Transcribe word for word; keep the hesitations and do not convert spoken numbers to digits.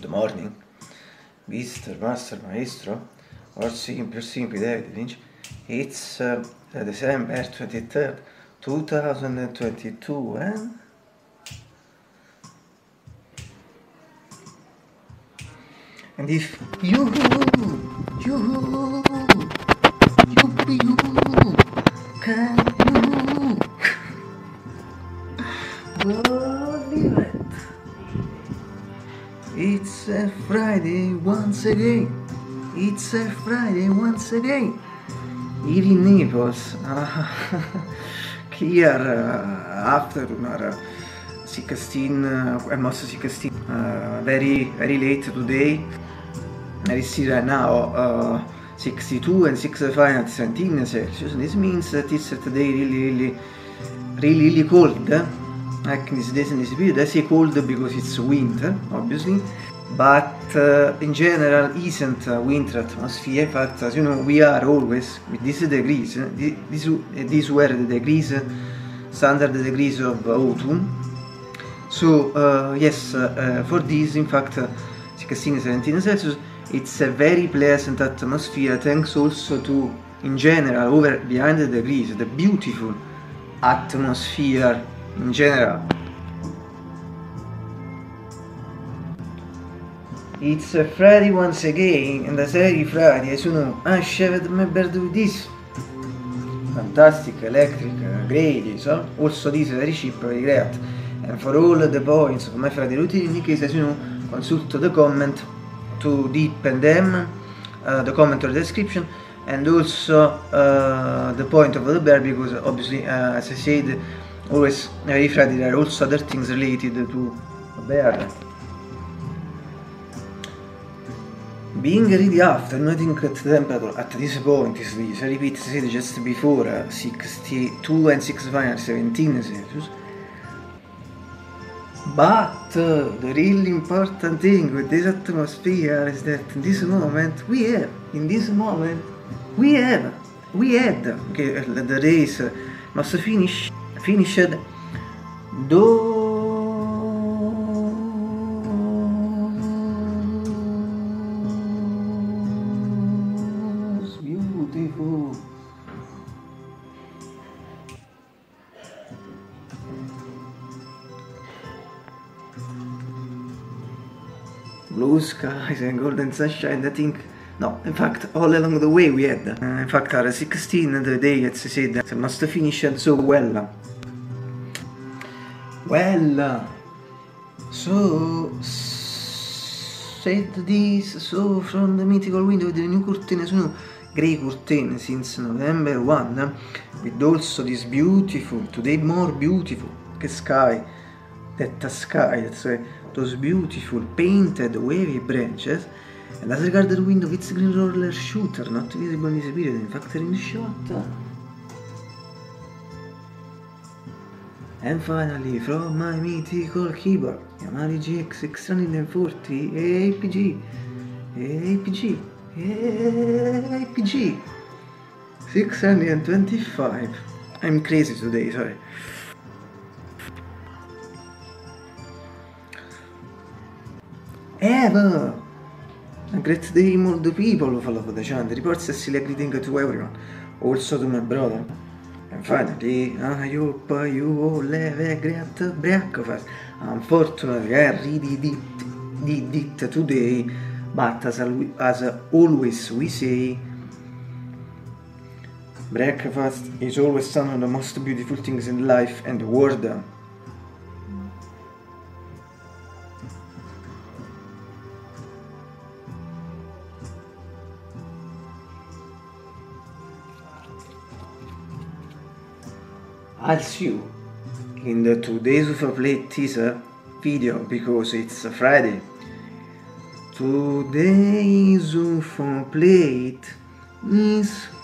Good morning, Mister Master Maestro, or Simple Simple David Lynch. It's uh, December twenty-third, two thousand twenty-two, and and if you you you you can you believe it? It's a Friday once again. It's a Friday once again. Here in Naples, uh, clear uh, afternoon, or sixteen, uh, almost sixteen, uh, very very late today. I see right now uh, sixty-two and sixty-five at seventeen Celsius. This means that it's today really really really really cold. Eh? Like in this days and this period, I say cold because it's winter, obviously, but uh, in general isn't a winter atmosphere. In fact, as you know, we are always with these degrees. Uh, these, these were the degrees, uh, standard degrees of autumn. So uh, yes, uh, uh, for this, in fact, uh, sixteen seventeen Celsius, it's a very pleasant atmosphere. Thanks also to, in general, over behind the degrees, the beautiful atmosphere. In general, it's a Friday once again, and as every Friday, as you know, I shaved my beard with this fantastic electric uh, grey, so also this is very cheap, very great. And for all the points of my Friday routine, in case, as you know, consult the comment to deepen them, uh, the comment or the description, and also uh, the point of the beard, because obviously, uh, as I said, always every Friday there are also other things related to a beard. Being ready after, I think at the temperature at this point is this, I repeat, I said just before, uh, sixty-two and sixty-five and seventeen Celsius. But uh, the really important thing with this atmosphere is that in this moment we have, in this moment we have, we had, okay, the race must finish. Finished those beautiful blue skies and golden sunshine. I think no, in fact, all along the way we had. Uh, in fact, at sixteen the day, as I said, it must finish so well. Well, so said this, so from the mythical window with the new curtain, so no, grey curtain since November first, with also this beautiful, today more beautiful sky, that sky, that's why those beautiful painted wavy branches. And as regards the window, it's green roller shooter, not visible in this period, in fact in shot. And finally, from my mythical keyboard, Yamaha G X six forty A P G, A P G, A P G six twenty-five. I'm crazy today, sorry. Ever! A great day, all the people who follow the channel. Reports a silly greeting to everyone, also to my brother. And finally, I hope you all have a great breakfast. Unfortunately, I already did, did it today, but as, as always we say, breakfast is always one of the most beautiful things in life and the world. I'll see you in the two days of a plate teaser video, because it's a Friday. Two days of a plate is